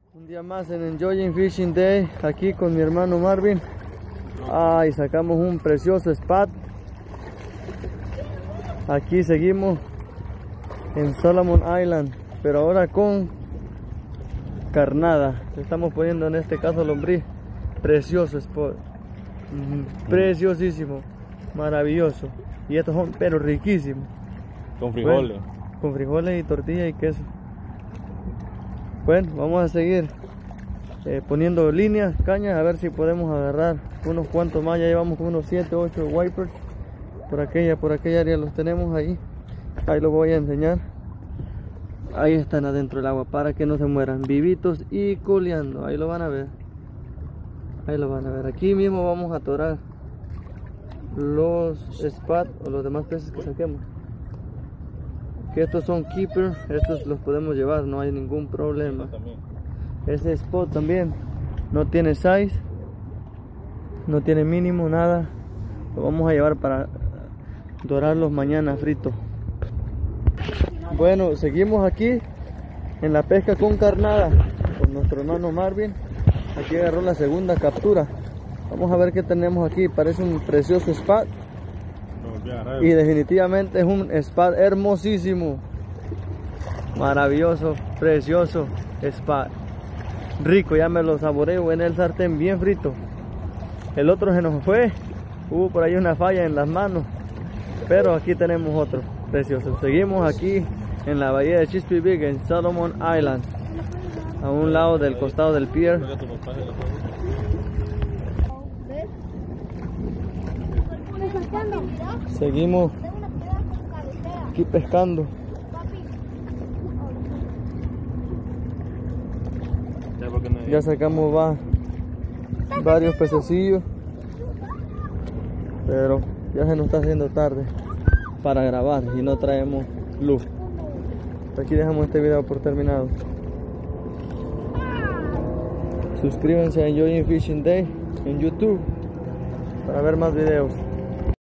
Un día más en Enjoying Fishing Day, aquí con mi hermano Marvin. Y sacamos un precioso spot. Aquí seguimos en Solomon Island, pero ahora con carnada. Le estamos poniendo en este caso lombriz. Precioso spot, preciosísimo, maravilloso. Y estos son pero riquísimos. Con frijoles. Bueno, con frijoles y tortilla y queso. Bueno, vamos a seguir poniendo líneas, cañas, a ver si podemos agarrar unos cuantos más. Ya llevamos como unos 7, 8 wipers. Por aquella área los tenemos ahí. Ahí los voy a enseñar. Ahí están adentro del agua para que no se mueran, vivitos y coleando. Ahí lo van a ver. Ahí lo van a ver. Aquí mismo vamos a atorar los spat o los demás peces que saquemos. Que estos son keepers, estos los podemos llevar, no hay ningún problema. Ese spot también no tiene size, no tiene mínimo, nada. Lo vamos a llevar para dorarlos mañana frito. Bueno, seguimos aquí en la pesca con carnada con nuestro hermano Marvin. Aquí agarró la segunda captura. Vamos a ver qué tenemos aquí. Parece un precioso spot. Y definitivamente es un spot hermosísimo, maravilloso, precioso spot, rico. Ya me lo saboreo en el sartén bien frito. El otro se nos fue, hubo por ahí una falla en las manos, pero aquí tenemos otro precioso. Seguimos aquí en la bahía de Chesapeake Bay en Solomon Island, a un lado del costado del pier. Seguimos aquí pescando. Ya sacamos varios pececillos, pero ya se nos está haciendo tarde para grabar y no traemos luz. Aquí dejamos este video por terminado. Suscríbanse a Enjoying Fishing Day en YouTube para ver más videos.